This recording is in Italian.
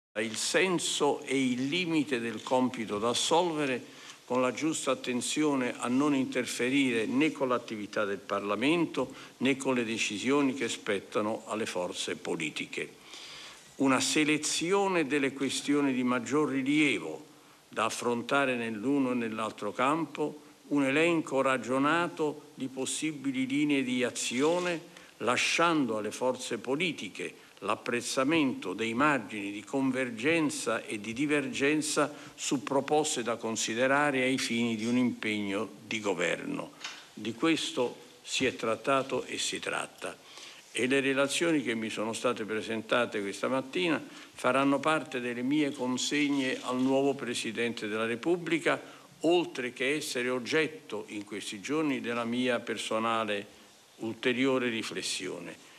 il senso e il limite del compito da assolvere, con la giusta attenzione a non interferire né con l'attività del Parlamento né con le decisioni che spettano alle forze politiche. Una selezione delle questioni di maggior rilievo da affrontare nell'uno e nell'altro campo, un elenco ragionato di possibili linee di azione, lasciando alle forze politiche l'apprezzamento dei margini di convergenza e di divergenza su proposte da considerare ai fini di un impegno di governo. Di questo si è trattato e si tratta. E le relazioni che mi sono state presentate questa mattina faranno parte delle mie consegne al nuovo Presidente della Repubblica, oltre che essere oggetto in questi giorni della mia personale ulteriore riflessione.